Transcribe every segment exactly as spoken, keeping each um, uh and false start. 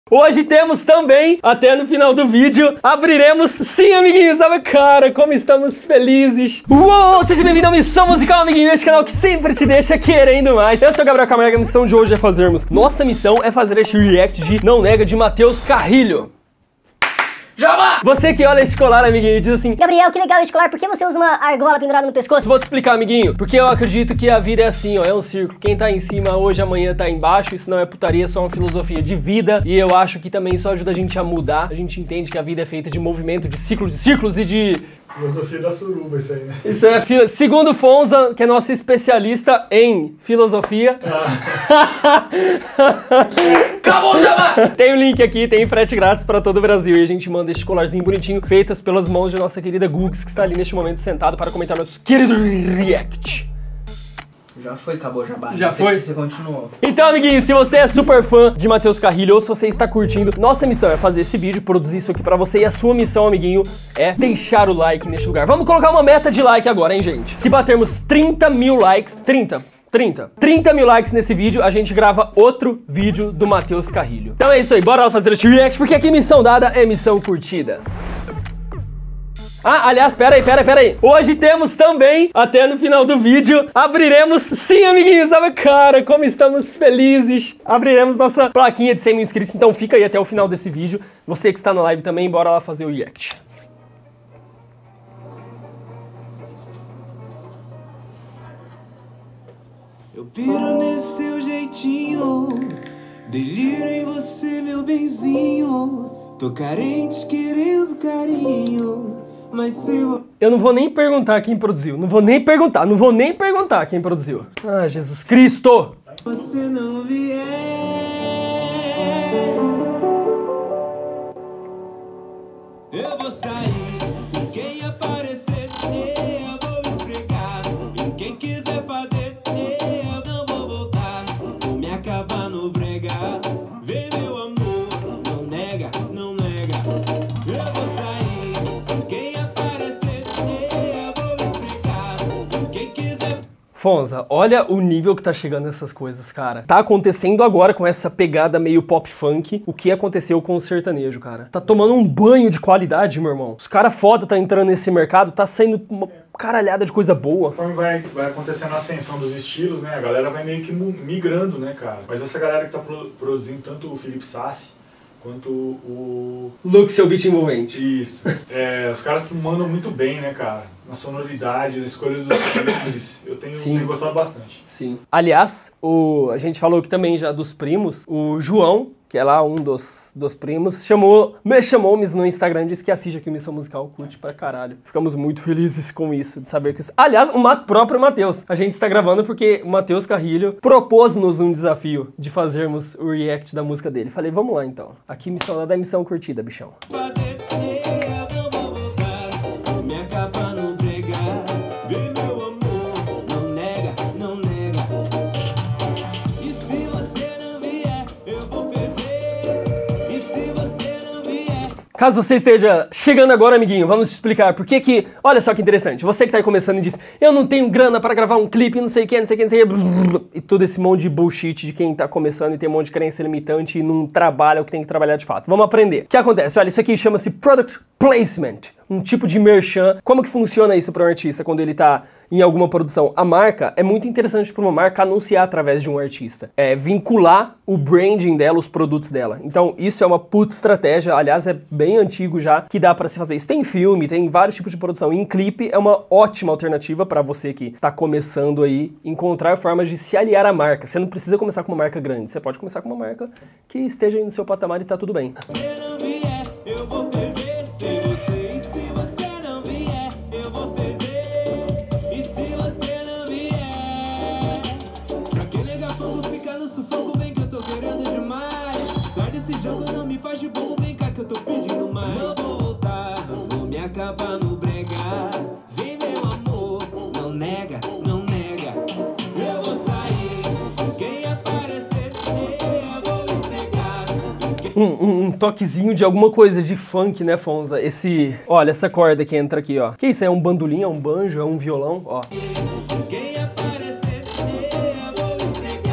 Hoje temos também, até no final do vídeo, abriremos, sim, amiguinhos, sabe, cara, como estamos felizes. Uou, seja bem-vindo ao Missão Musical, amiguinho, este canal que sempre te deixa querendo mais. Eu sou o Gabriel Camargo, a missão de hoje é fazermos, nossa missão é fazer este react de Não Nega de Matheus Carrilho. Jabá! Você que olha esse colar, amiguinho, e diz assim: Gabriel, que legal esse colar, por que você usa uma argola pendurada no pescoço? Vou te explicar, amiguinho, porque eu acredito que a vida é assim, ó, é um círculo. Quem tá em cima hoje, amanhã tá embaixo. Isso não é putaria, é só uma filosofia de vida. E eu acho que também isso ajuda a gente a mudar. A gente entende que a vida é feita de movimento, de ciclos, de círculos e de... Filosofia da suruba, isso aí, né? Isso é, fi... segundo Fonza, que é nosso especialista em filosofia. Ah. Acabou, Jabá! Tem o link aqui, tem frete grátis para todo o Brasil. E a gente manda este colarzinho bonitinho, feitas pelas mãos de nossa querida Gugs, que está ali neste momento sentado para comentar nossos queridos react. Já foi, acabou, Jabá. Já foi? Você continuou. Então, amiguinho, se você é super fã de Matheus Carrilho ou se você está curtindo, nossa missão é fazer esse vídeo, produzir isso aqui pra você. E a sua missão, amiguinho, é deixar o like neste lugar. Vamos colocar uma meta de like agora, hein, gente? Se batermos trinta mil likes, trinta, trinta, trinta mil likes nesse vídeo, a gente grava outro vídeo do Matheus Carrilho. Então é isso aí, bora lá fazer esse react, porque aqui missão dada é missão curtida. Ah, aliás, pera aí, pera aí, pera aí. Hoje temos também, até no final do vídeo, abriremos, sim, amiguinhos, sabe, cara, como estamos felizes. Abriremos nossa plaquinha de cem mil inscritos, então fica aí até o final desse vídeo. Você que está na live também, bora lá fazer o react. Eu piro nesse seu jeitinho, deliro em você, meu benzinho. Tô carente querendo carinho. Mas se eu... eu não vou nem perguntar quem produziu, não vou nem perguntar, não vou nem perguntar quem produziu. Ah, Jesus Cristo! Você não vier, eu vou sair, quem aparecer, eu vou esfregar. E quem quiser fazer, eu não vou voltar. Vou me acabar no brega. Vem, meu amor, não nega, não nega. Eu vou sair. Fonza, olha o nível que tá chegando essas coisas, cara. Tá acontecendo agora com essa pegada meio pop funk, o que aconteceu com o sertanejo, cara. Tá tomando um banho de qualidade, meu irmão. Os caras foda tá entrando nesse mercado, tá saindo uma caralhada de coisa boa. Conforme vai, vai acontecendo a ascensão dos estilos, né, a galera vai meio que migrando, né, cara. Mas essa galera que tá pro, produzindo tanto o Felipe Sassi, quanto o... Luke, seu beat envolvente. Isso. É, os caras mandam muito bem, né, cara? Na sonoridade, na escolha dos clipes. Eu tenho, tenho gostado bastante. Sim. Aliás, o, a gente falou aqui também já dos primos. O João, que é lá um dos, dos primos, chamou, me chamou no Instagram, disse que assiste aqui o Missão Musical, curte pra caralho. Ficamos muito felizes com isso, de saber que isso... Aliás, o Ma, próprio Matheus. A gente está gravando porque o Matheus Carrilho propôs-nos um desafio de fazermos o react da música dele. Falei, vamos lá então. Aqui missão nada é missão curtida, bichão. Fazer, eu não vou voltar. Vou me acabar no brega. Vem, meu amor, não nega, não nega. E se você não vier, eu vou ferver. E se você não vier... Caso você esteja chegando agora, amiguinho, vamos te explicar por que que... Olha só que interessante, você que tá aí começando e diz: eu não tenho grana para gravar um clipe, não sei o que, não sei o que, não sei o que... E todo esse monte de bullshit de quem tá começando e tem um monte de crença limitante e não trabalha o que tem que trabalhar de fato. Vamos aprender. O que acontece? Olha, isso aqui chama-se Product Placement. Um tipo de merchan. Como que funciona isso para um artista quando ele tá em alguma produção? A marca, é muito interessante para uma marca anunciar através de um artista. É vincular o branding dela, os produtos dela. Então isso é uma puta estratégia, aliás é bem antigo já, que dá para se fazer isso. Tem filme, tem vários tipos de produção. Em clipe é uma ótima alternativa para você que tá começando aí, encontrar formas de se aliar à marca. Você não precisa começar com uma marca grande, você pode começar com uma marca que esteja aí no seu patamar e tá tudo bem. Se não vier, eu vou ferver sem você. Sufoco, vem que eu tô querendo demais. Sai desse jogo, não me faz de bobo. Vem cá que eu tô pedindo mais. Não vou voltar, vou me acabar no brega. Vem, meu amor, não nega, não nega. Eu vou sair, quem aparecer, eu vou esfregar. Um, um, um toquezinho de alguma coisa de funk, né, Fonza? Esse... Olha, essa corda que entra aqui, ó. Que isso? É um bandolim, é um banjo, é um violão, ó. Quem aparecer, eu vou esfregar.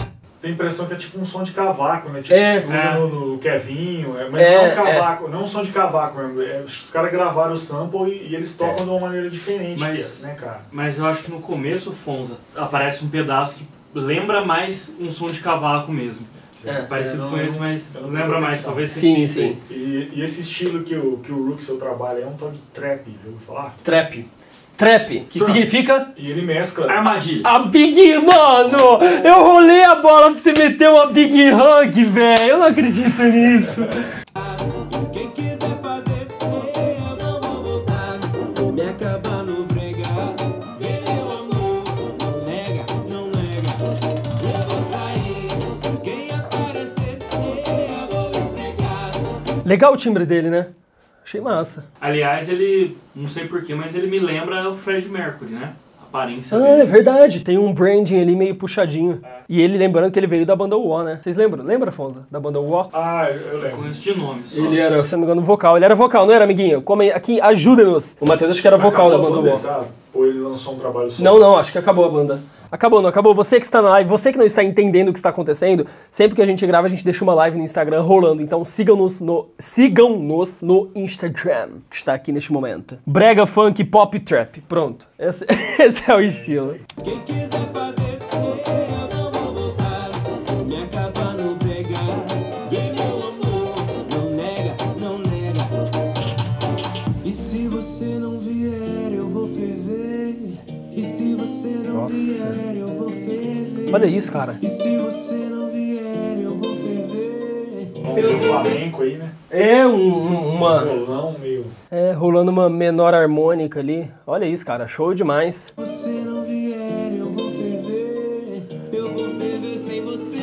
tem a impressão que é tipo um som de cavaco, né? Tipo, É. usa É. no, no Kevinho, é, mas É, não é um cavaco, não é um som de cavaco mesmo. É, os caras gravaram o sample e, e eles tocam de uma maneira diferente, Mas- né, cara? Mas eu acho que no começo, Fonza, aparece um pedaço que lembra mais um som de cavaco mesmo. É. Parecido É, não, com eu esse, não- mas eu não lembra prestei mais, atenção. talvez Sim, seja sim. E, e esse estilo que o, que o Ruxel trabalha é um tal de trap, já ouviu falar? Trap. Trap, que Trap. significa... E ele mescla... Armadilha. A Big... Mano, eu rolei a bola pra você meter uma Big Hug, velho. Eu não acredito nisso. Quem quiser fazer, eu não vou voltar. Vou me acabar no brega. Vê meu amor, não nega, não nega. Eu vou sair, quem aparecer, eu vou esfregar. Legal o timbre dele, né? Achei massa. Aliás, ele, não sei porquê, mas ele me lembra o Fred Mercury, né? A aparência Ah, é dele. verdade. Tem um branding ali meio puxadinho. E ele, lembrando que ele veio da banda U O, né? Vocês lembram? Lembra, Fonza? Da banda U O? Ah, eu, eu lembro. Conheço de nome só. Ele era, se não me engano, vocal. Ele era vocal, não era, amiguinho? Come aqui, ajuda-nos. O Matheus acho que era vocal da Acabou banda a U O. tá? Ou ele lançou um trabalho solo? Não, não, acho que acabou a banda. Acabou, não acabou. Você que está na live, você que não está entendendo o que está acontecendo, sempre que a gente grava, a gente deixa uma live no Instagram rolando. Então sigam-nos no, sigam-nos no Instagram, que está aqui neste momento. Brega, funk, pop, trap. Pronto. Esse, esse é o estilo. Quem quiser fazer, eu não vou voltar. Vou me acabar no brega. Vê meu amor, não nega, não nega. E se você não vier, eu vou ferver. E se você não vier, eu vou ferver. Olha isso, cara. E se você não vier, eu vou ferver. Vamos ver o flamenco aí, né? É um, um- uma... Rolão meio... É, rolando uma menor harmônica ali. Olha isso, cara. Show demais. Se você não vier, eu vou ferver. Eu vou ferver sem você.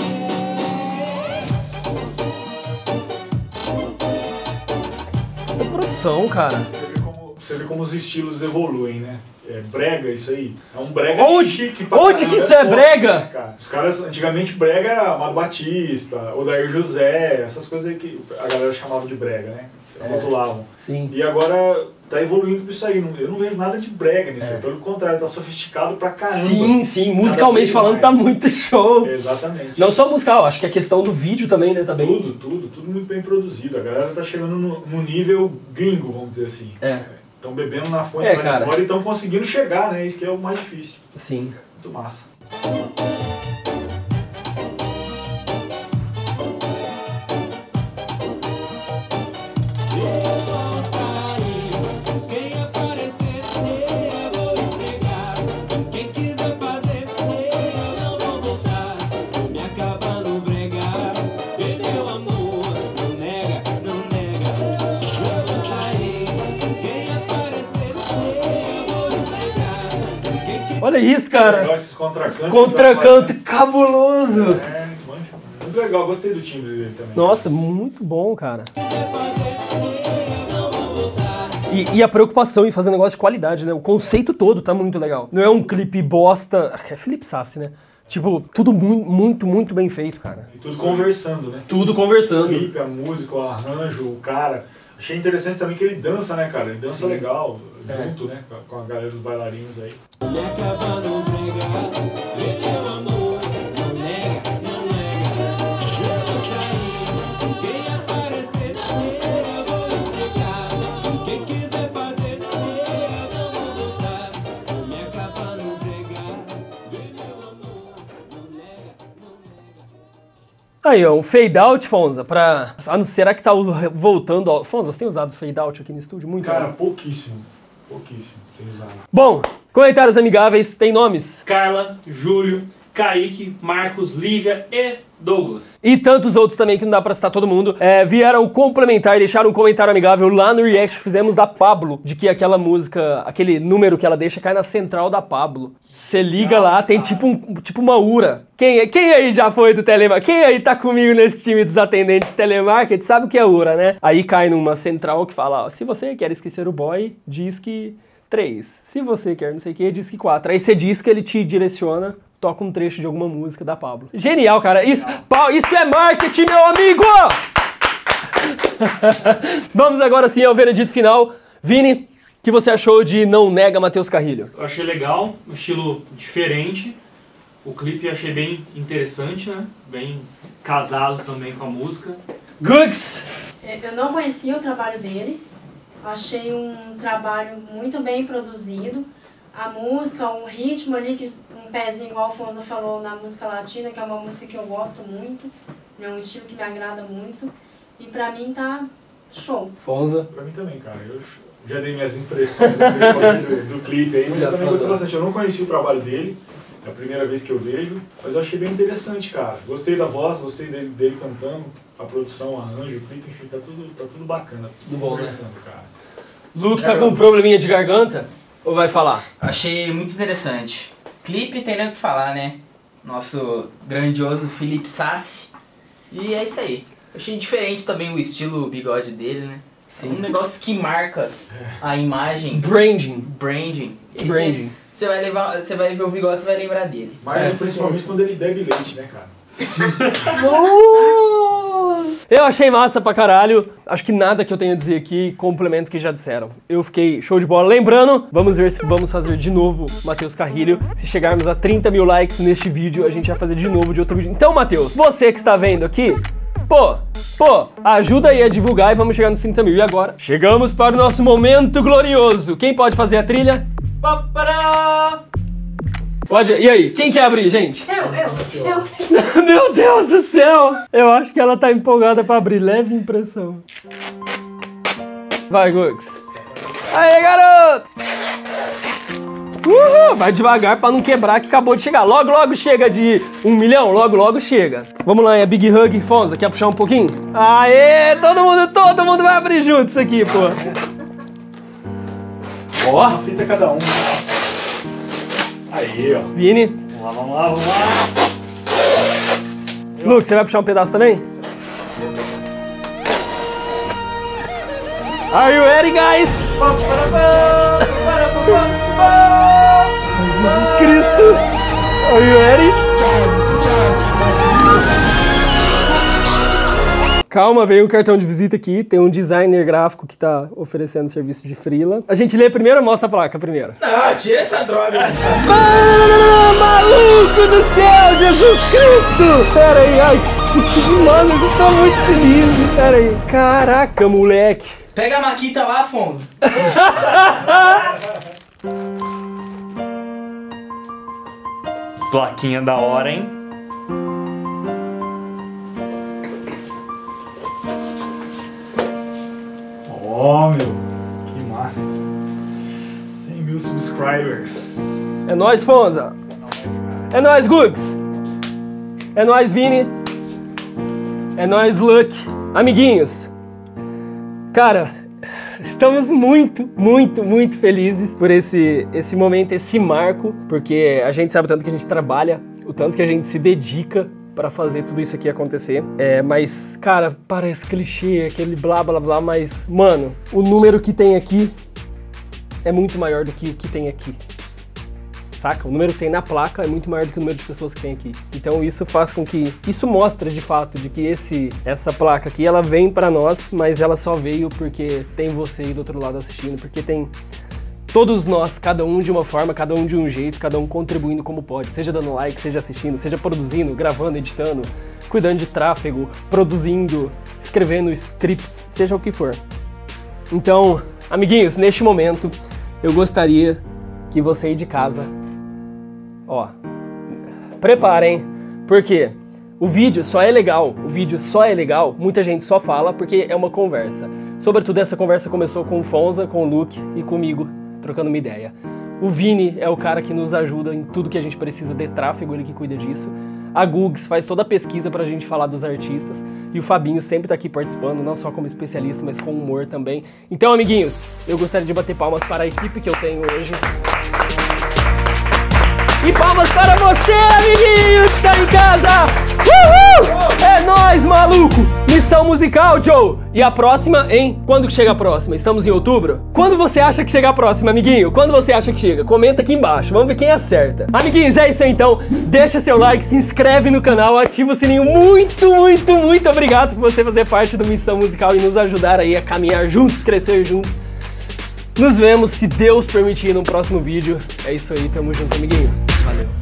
Que produção, cara. Você vê como, você vê como os estilos evoluem, né? É brega isso aí. É um brega Onde? chique pra Onde caramba, que isso é pop, brega? né, cara? Os caras, antigamente, brega era Amado Batista, Odair José, essas coisas aí que a galera chamava de brega, né? Se rotulavam. Sim. E agora tá evoluindo pra isso aí. Não- Eu não vejo nada de brega nisso É. aí. Pelo contrário, tá sofisticado pra caramba. Sim, sim. Cada Musicalmente vez falando, mais. tá muito show. Exatamente. Não só musical, acho que a questão do vídeo também, né? Tá bem... Tudo, tudo, tudo muito bem produzido. A galera tá chegando no, no nível gringo, vamos dizer assim. É. Estão bebendo na fonte É, lá cara. de fora e estão conseguindo chegar, né? Isso que é o mais difícil. Sim. Muito massa. Eu vou sair, quem aparecer, eu vou esfregar. Quem quiser fazer, eu não vou voltar. Vou me acabar no brega. Vê meu amor, não nega, não nega. Eu vou sair, quem aparecer, eu vou esfregar. Quem quiser Olha isso, cara. Legal esses contracantos. Contracanto cabuloso. É, muito bom. Muito legal, gostei do timbre dele também. Nossa, muito bom, cara. fazer, eu não vou voltar. E, e a preocupação em fazer um negócio de qualidade, né? O conceito todo tá muito legal. Não é um clipe bosta. É Felipe Sassi, né? Tipo, tudo muito, muito, muito bem feito, cara. E tudo conversando, né? Tudo O conversando. clipe, a música, o arranjo, o cara. Achei interessante também que ele dança, né, cara? Ele dança Sim. legal, É. junto, né? com a- Com a galera dos bailarinos aí. Me acabar no brega, vê meu amor, não nega, não nega. Eu vou sair, quem aparecer, eu vou explicar. Quem quiser fazer, eu não vou voltar. Vou me acabar no brega, vê meu amor, não nega, não nega. Aí, ó, um fade out, Fonza, pra... Ah, não, será que tá voltando... Ao... Fonza, você tem usado fade out aqui no estúdio? Muito. Cara, né? pouquíssimo. Pouquíssimo. Tem usado. Bom, comentários amigáveis, tem nomes? Carla, Júlio, Kaique, Marcos, Lívia e Douglas. E tantos outros também que não dá pra citar todo mundo, é, vieram complementar e deixaram um comentário amigável lá no react que fizemos da Pablo, de que aquela música, aquele número que ela deixa cai na central da Pablo. Você liga lá, tem tipo, um, tipo uma URA. Quem, quem aí já foi do telemarketing? Quem aí tá comigo nesse time dos atendentes de telemarketing sabe o que é URA, né? Aí cai numa central que fala, ó, se você quer esquecer o boy, diz que três. Se você quer não sei o que, diz que quatro. Aí você diz que ele te direciona, toca um trecho de alguma música da Pablo. Genial, cara. Isso, pau, isso é marketing, meu amigo! Vamos agora sim ao veredito final. Vini, o que você achou de Não Nega Matheus Carrilho? Eu achei legal, um estilo diferente. O clipe eu achei bem interessante, né? Bem casado também com a música. Gugs! Eu não conhecia o trabalho dele, achei um trabalho muito bem produzido. A música, um ritmo ali, que, um pezinho, igual o Fonza falou, na música latina, que é uma música que eu gosto muito, é um estilo que me agrada muito. E pra mim tá show. Fonza? Pra mim também, cara. Eu já dei minhas impressões do, do clipe aí, mas eu também gostei bastante. Eu não conheci o trabalho dele, é a primeira vez que eu vejo, mas eu achei bem interessante, cara. Gostei da voz, gostei dele, dele cantando, a produção, o arranjo, o clipe, enfim, tá tudo, tá tudo bacana. Tudo bom, conversando, né? Cara. Luke tá com um probleminha de garganta? Ou vai falar? Achei muito interessante. Clipe tem nem o que falar, né? Nosso grandioso Felipe Sassi. E é isso aí. Achei diferente também o estilo bigode dele, né? Sim. Um negócio que marca a imagem. Branding. Branding. Branding. Você vai levar, você vai ver o bigode, você vai lembrar dele. Mas É, principalmente quando ele bebe leite, né, cara? Nossa! Eu achei massa pra caralho. Acho que nada que eu tenho a dizer aqui complemento o que já disseram. Eu fiquei show de bola. Lembrando, vamos ver se vamos fazer de novo Matheus Carrilho. Se chegarmos a trinta mil likes neste vídeo, a gente vai fazer de novo de outro vídeo. Então, Matheus, você que está vendo aqui, pô, pô, ajuda aí a divulgar e vamos chegar nos trinta mil. E agora, chegamos para o nosso momento glorioso. Quem pode fazer a trilha? Papará! Pode, e aí, quem quer abrir, gente? Eu, eu, eu. Meu Deus do céu! Eu acho que ela tá empolgada pra abrir, leve impressão. Vai, Gugs. Aê, garoto! Uhul! Vai devagar pra não quebrar que acabou de chegar. Logo, logo chega de um milhão, logo, logo chega. Vamos lá, é Big Hug, Fonza, quer puxar um pouquinho? Aê, todo mundo, todo mundo vai abrir junto isso aqui, pô. Ó, uma fita cada um. Aí, ó. Vini. Vamos lá, vamos lá, vamos lá. Luke, você vai puxar um pedaço também? Are you ready, guys? Jesus Cristo! Are you ready? Calma, veio um cartão de visita aqui, tem um designer gráfico que tá oferecendo serviço de freela. A gente lê primeiro ou mostra a placa primeiro? Ah, tira essa droga. Ah, maluco do céu, Jesus Cristo! Pera aí, ai, esse mano, eu tô muito sinistro, pera aí. Caraca, moleque. Pega a Maquita lá, Afonso. Plaquinha da hora, hein? Ó, meu, que massa. cem mil subscribers. É nóis, Fonza. É nóis, Gugs. É nóis, Vini. É nóis, Luke. Amiguinhos. Cara, estamos muito, muito, muito felizes por esse, esse momento, esse marco, porque a gente sabe o tanto que a gente trabalha, o tanto que a gente se dedica pra fazer tudo isso aqui acontecer. É, mas, cara, parece clichê, aquele blá blá blá, mas, mano, o número que tem aqui é muito maior do que o que tem aqui. Saca? O número que tem na placa é muito maior do que o número de pessoas que tem aqui. Então isso faz com que... Isso mostra, de fato, de que esse, essa placa aqui, ela vem pra nós, mas ela só veio porque tem você aí do outro lado assistindo, porque tem... Todos nós, cada um de uma forma, cada um de um jeito, cada um contribuindo como pode. Seja dando like, seja assistindo, seja produzindo, gravando, editando, cuidando de tráfego, produzindo, escrevendo scripts, seja o que for. Então, amiguinhos, neste momento, eu gostaria que você aí de casa, ó, preparem, porque o vídeo só é legal, o vídeo só é legal, muita gente só fala porque é uma conversa. Sobretudo essa conversa começou com o Fonza, com o Luke e comigo, trocando uma ideia. O Vini é o cara que nos ajuda em tudo que a gente precisa de tráfego, ele que cuida disso. A Gugs faz toda a pesquisa pra gente falar dos artistas. E o Fabinho sempre tá aqui participando, não só como especialista, mas com humor também. Então, amiguinhos, eu gostaria de bater palmas para a equipe que eu tenho hoje. E palmas para você, amiguinho, que tá em casa! Uhul! É nóis, maluco! Missão musical, Joe! E a próxima, hein? Quando que chega a próxima? Estamos em outubro? Quando você acha que chega a próxima, amiguinho? Quando você acha que chega? Comenta aqui embaixo, vamos ver quem acerta. Amiguinhos, é isso aí então. Deixa seu like, se inscreve no canal, ativa o sininho. Muito, muito, muito obrigado por você fazer parte do Missão Musical e nos ajudar aí a caminhar juntos, crescer juntos. Nos vemos, se Deus permitir, no próximo vídeo. É isso aí, tamo junto, amiguinho. Valeu.